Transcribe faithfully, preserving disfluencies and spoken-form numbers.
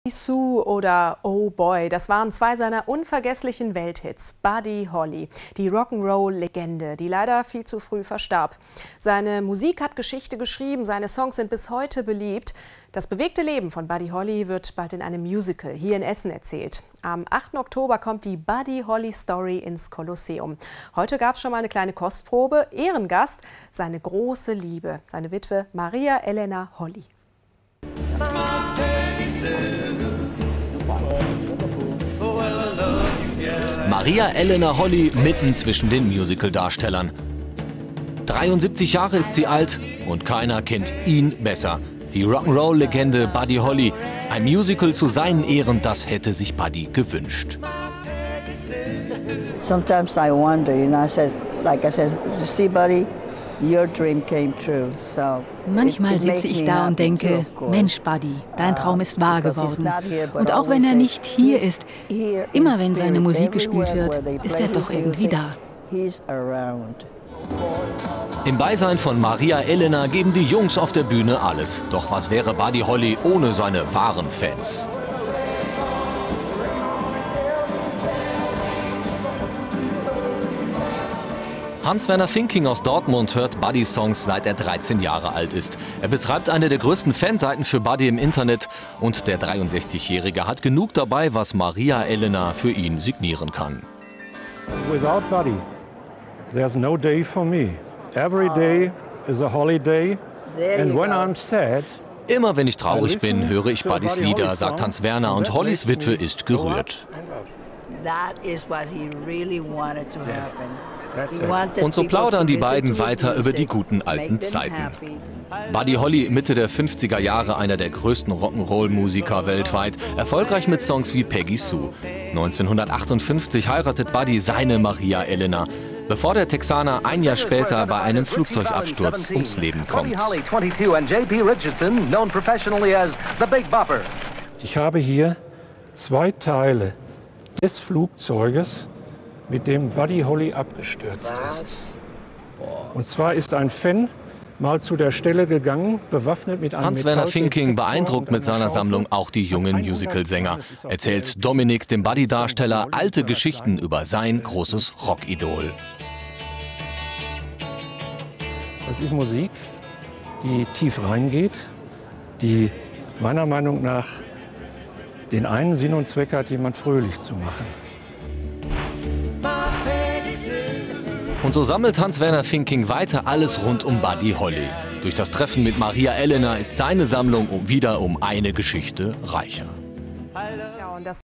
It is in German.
Sue oder Oh Boy, das waren zwei seiner unvergesslichen Welthits. Buddy Holly, die Rock'n'Roll-Legende, die leider viel zu früh verstarb. Seine Musik hat Geschichte geschrieben, seine Songs sind bis heute beliebt. Das bewegte Leben von Buddy Holly wird bald in einem Musical hier in Essen erzählt. Am achten Oktober kommt die Buddy Holly Story ins Kolosseum. Heute gab es schon mal eine kleine Kostprobe. Ehrengast seine große Liebe, seine Witwe Maria Elena Holly. Maria Elena Holly mitten zwischen den Musical-Darstellern. dreiundsiebzig Jahre ist sie alt und keiner kennt ihn besser. Die Rock'n'Roll-Legende Buddy Holly. Ein Musical zu seinen Ehren, das hätte sich Buddy gewünscht. Sometimes I wonder, you know, I said, like I said, you see, Buddy, your dream came true. So manchmal sitze ich da und denke, Mensch, Buddy, dein Traum ist wahr geworden. Und auch wenn er nicht hier ist, immer wenn seine Musik gespielt wird, ist er doch irgendwie da. Im Beisein von Maria Elena geben die Jungs auf der Bühne alles. Doch was wäre Buddy Holly ohne seine wahren Fans? Hans-Werner Finking aus Dortmund hört Buddys Songs, seit er dreizehn Jahre alt ist. Er betreibt eine der größten Fanseiten für Buddy im Internet und der dreiundsechzigjährige hat genug dabei, was Maria Elena für ihn signieren kann. Without Buddy, there's no day for me. Every day is a holiday. And when I'm sad, immer wenn ich traurig bin, höre ich Buddys Lieder, sagt Hans-Werner, und Hollys Witwe ist gerührt. Und so plaudern die beiden weiter über die guten alten Zeiten. Buddy Holly, Mitte der fünfziger Jahre, einer der größten Rock'n'Roll-Musiker weltweit, erfolgreich mit Songs wie Peggy Sue. neunzehnhundertachtundfünfzig heiratet Buddy seine Maria Elena, bevor der Texaner ein Jahr später bei einem Flugzeugabsturz ums Leben kommt. Ich habe hier zwei Teile des Flugzeuges, mit dem Buddy Holly abgestürzt ist. Und zwar ist ein Fan mal zu der Stelle gegangen, bewaffnet mit einem Hans-Werner Finking beeindruckt mit seiner Sammlung auch die jungen Musicalsänger. Erzählt Dominik, dem Buddy-Darsteller, alte Geschichten über sein großes Rockidol. Das ist Musik, die tief reingeht, die meiner Meinung nach den einen Sinn und Zweck hat, jemand fröhlich zu machen. Und so sammelt Hans-Werner Finking weiter alles rund um Buddy Holly. Durch das Treffen mit Maria Elena ist seine Sammlung wieder um eine Geschichte reicher. Ja, und das